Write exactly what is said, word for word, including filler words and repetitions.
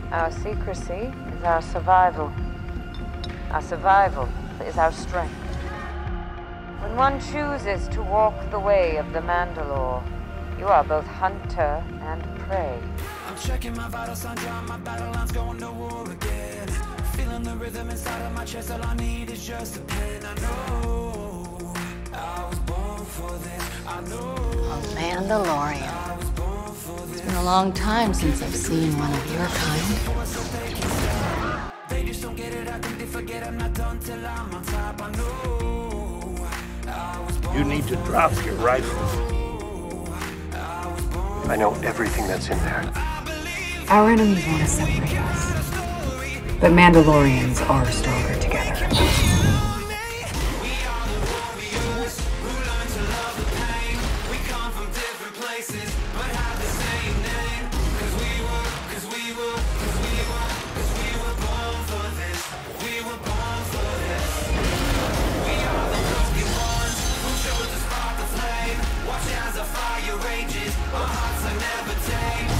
Our secrecy is our survival. Our survival is our strength. When one chooses to walk the way of the Mandalore, you are both hunter and prey. I'm checking my vital signs, drawing my battle lines, going to war again. Feeling the rhythm inside of my chest, all I need is just a pen. I know I was born for this. I know A Mandalorian. It's been a long time since I've seen one of your kind. they just don't get it. I think they forget I'm not done till I'm on top. I know I was born. You need to drop your rifle. I know everything that's in there. Our enemies want to separate us, but Mandalorians are stronger together. Watch as the fire rages, our hearts are never tame.